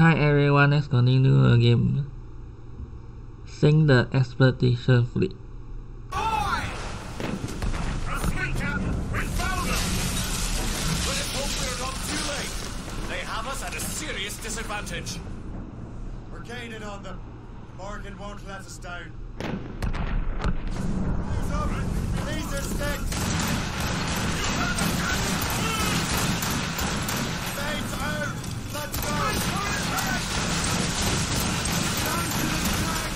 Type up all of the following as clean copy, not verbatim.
Hi everyone, let's continue the game. Sink the expedition fleet. At a serious disadvantage. We're gaining on them. Morgan won't let us down. These are sticks. Saints out. Let's go. Down to the track.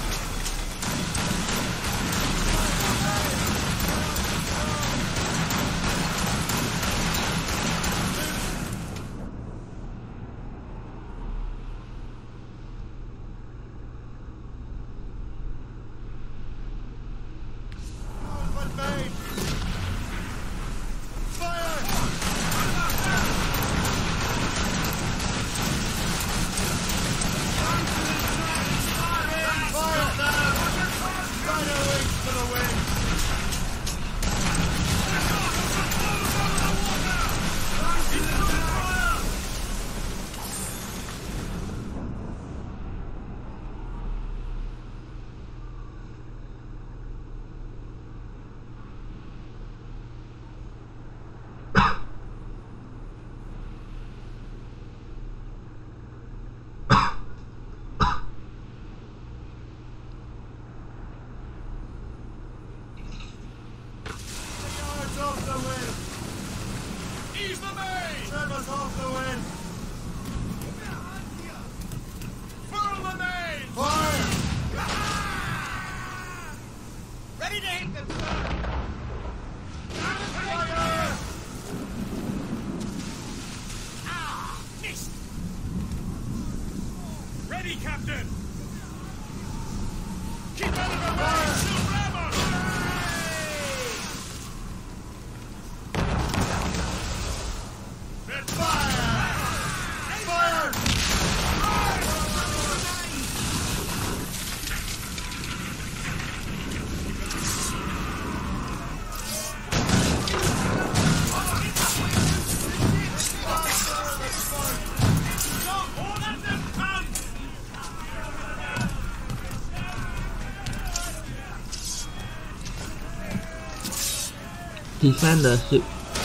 Ease the main! Trevor's off the wind! Furl the main! Fire! Ready to hit them, sir! Fire! Ah! Missed! Ready, Captain! Keep out of the way! Silver ammo! Defend the ship.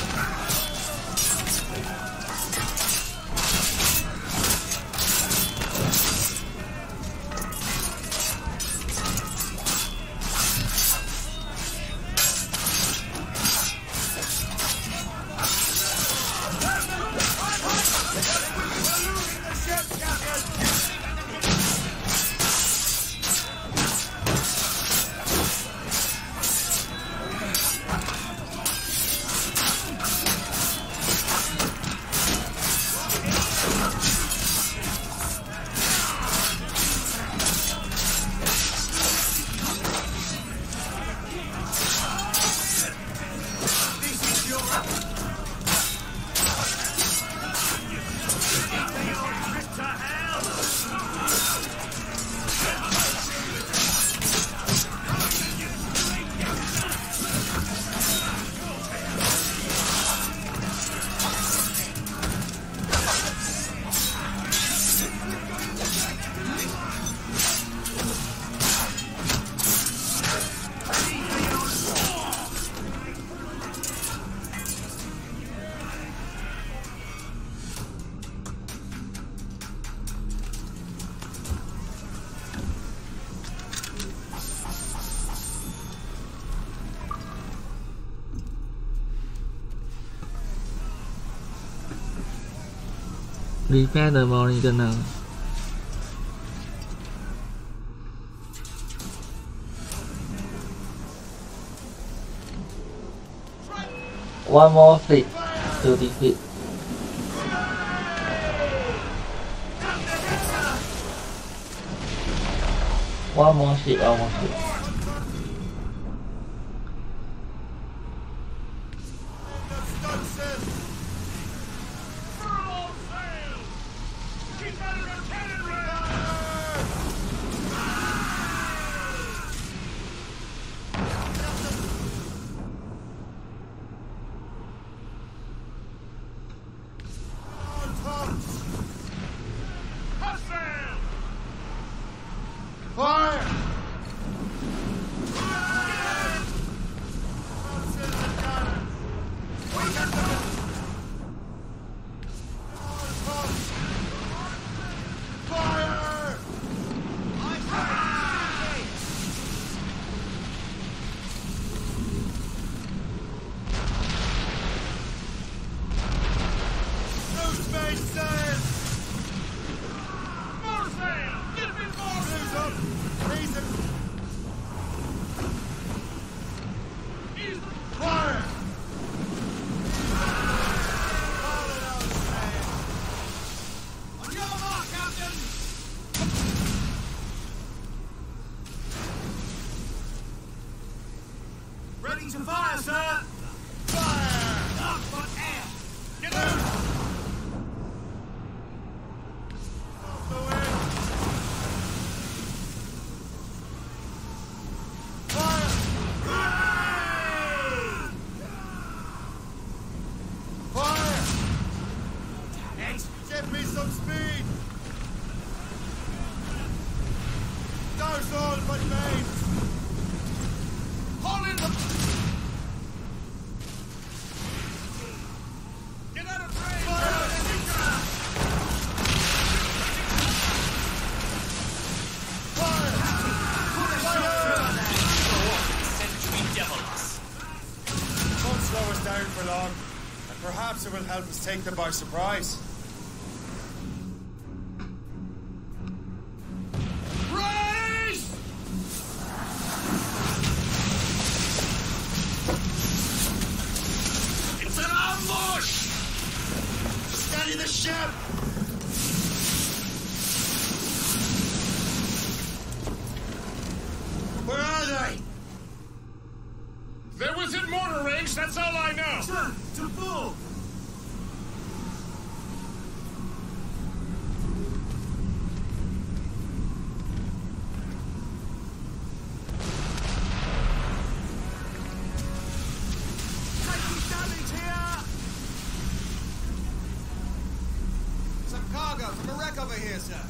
Repair the Morrigan. One more fleet to defeat. One more ship, one more ship. Hustle! Space sail! More sail! Get me more Blues sail! up! Raise it! Ease the Fire! Follow those sails! On your mark, Captain! Ready to fire, sir! Fire! Up for air! Get out! Off the wind! Fire! Fire! Next! Give me some speed! Douse all but mains! Hold in the... Get out of range! Century devils! Won't slow us down for long, and perhaps it will help us take them by surprise. Race! It's an ambush! Steady the ship! Where are they? They're within mortar range, that's all I know! Sir, to full! Taking damage here! Some cargo from a wreck over here, sir.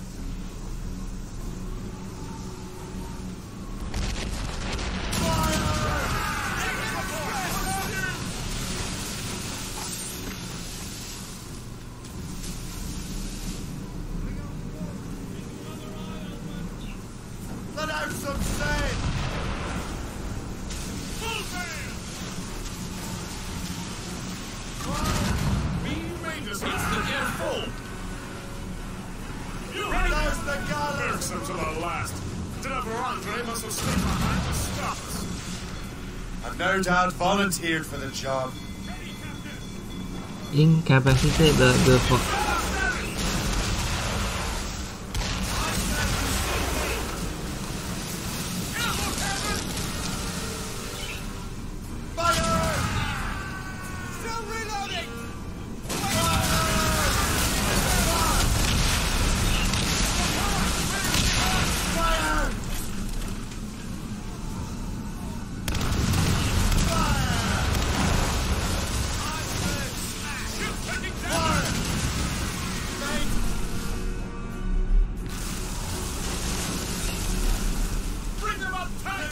Let out some sail! Full sail! We made this. It's the gear full! You There's the galley! Irksome to the last. Andre must have stayed behind to stop us. I've no doubt volunteered for the job. Ready, Captain! Incapacitated the fort. Fire! Still reloading! Fire! Ship taking Fire! damage! Main! Bring them up tight!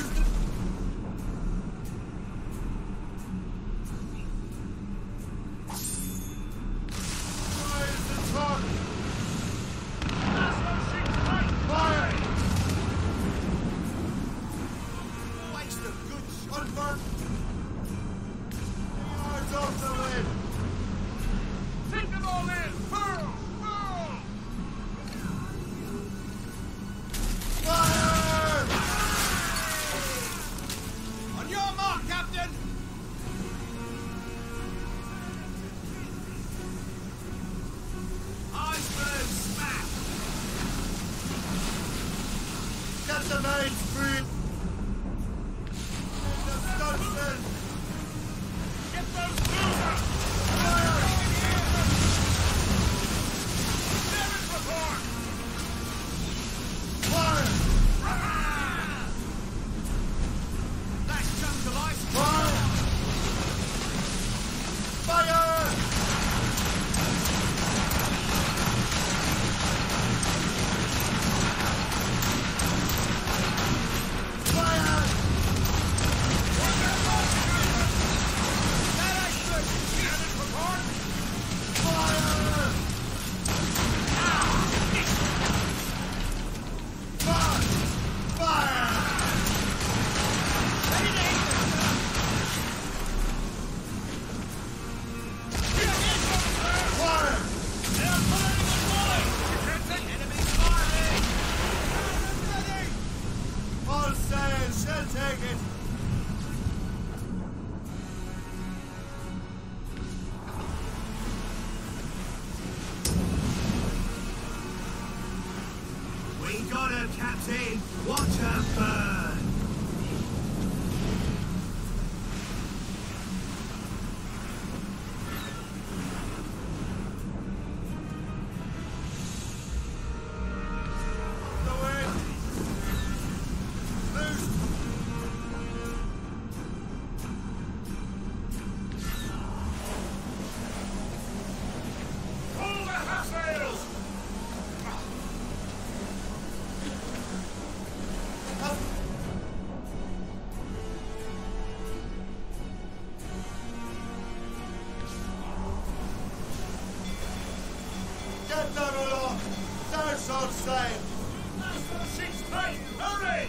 Fire the truck! Lasso sheet tight! Fire! Waste of good shot. Unburnt! Yards off the wind! Take them all in! Furl! Furl! Fire! On your mark, Captain! Iceberg smash! Get the main free! The stuntsman! Get those crews out! Fire! Damage report! Fire! That chunk of ice! Fire! Fire! got her, Captain. Watch her burn. The wind! Loose! Pull the half-sails! Get them aloft! There's all sail! Master, she's tight! Hurry!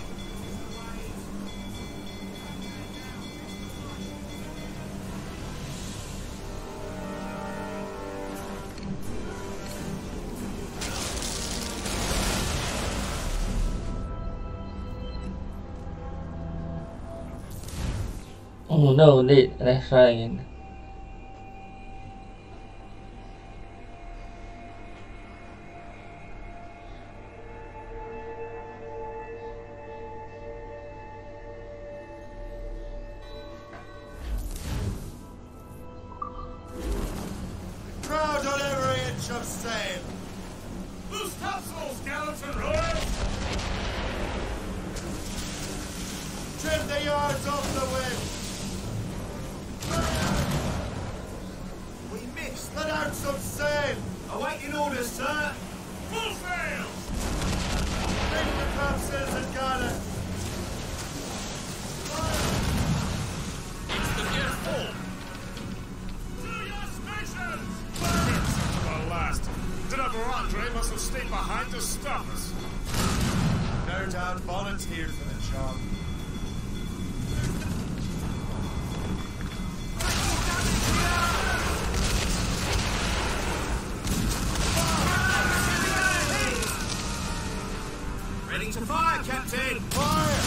Oh no, indeed. Let's try again. Crowd on every inch of sail! Loose topsails, gallants and royals! Trim the yards off the wind! We missed. Let out some sail! Awaiting orders, sir. Full sail! Bring the topsails and garland! It's the gear full! To your stations! To the last. Driver Andre must have stayed behind to stop us. No doubt volunteered for the job. Ready to fire, Captain. Fire!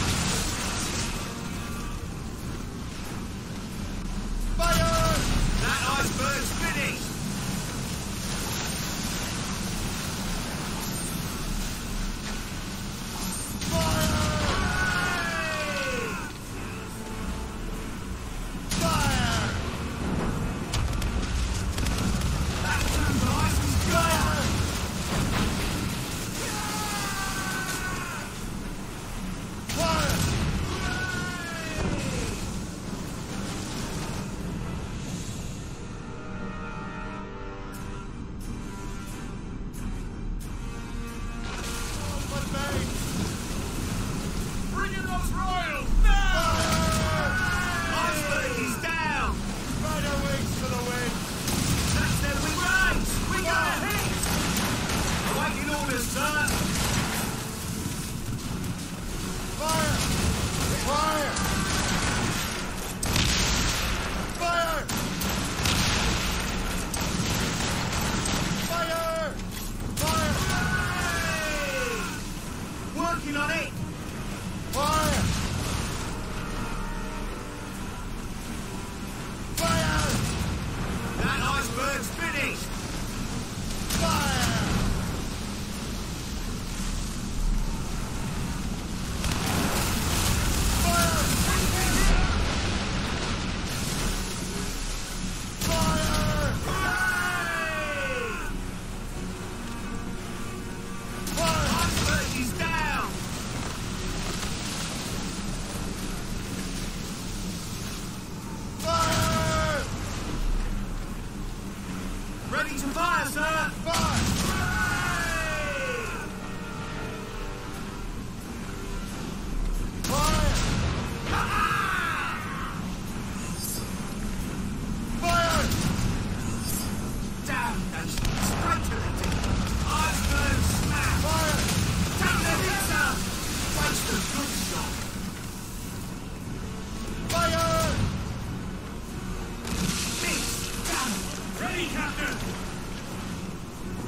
Fire! That iceberg's finished. Fire! That turn's ice is gone. Fire! Open main! Bring in those royals! Iceberg is down. Spread our wings to the wind! That's their wing race. We got a hit. Awaiting orders, sir. Fire! Fire! Fire! Fire! Fire! Working on it. Fire! Fire! That iceberg's finished. Fire! Fire! Fire! Fire! Iceberg is down. Fire! Ready to fire, sir. Fire! Fire! Fire! Damn nation. Straight to the deep. Iceberg smash. Fire! Take the hit, sir. Waste a good shot. Fire! Miss. Damn. Ready, Captain!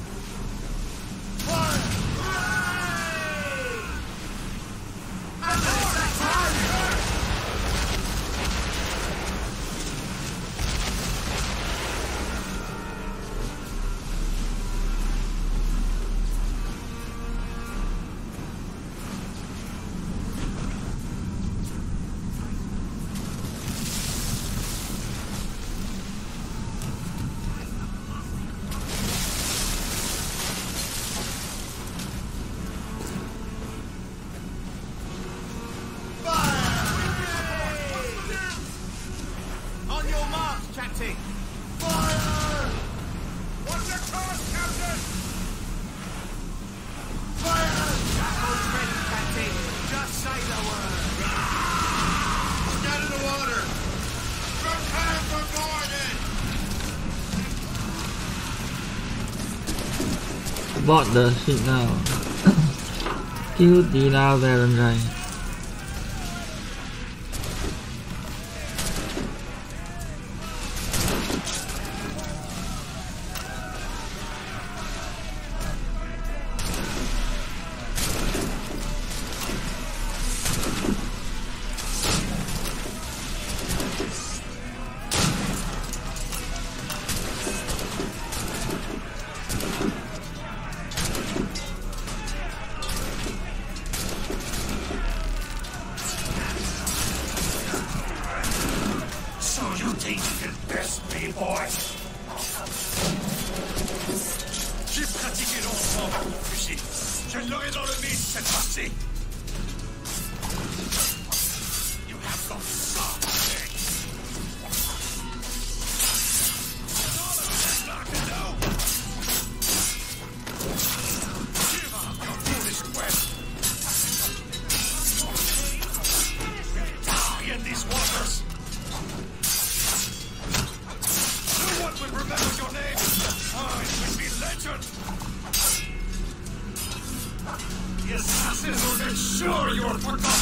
Bought the signal. Kill Dina Valentine. So you think you can best me, boy? J'ai pratiqué longtemps pour mon fusil. Je l'aurai dans le mille cette fois-ci. You have got something. All of that knock it down. Give up your foolish quest. Die in these waters. No one will remember your name. Oh, it will be legend. The assassins will make sure you are forgotten.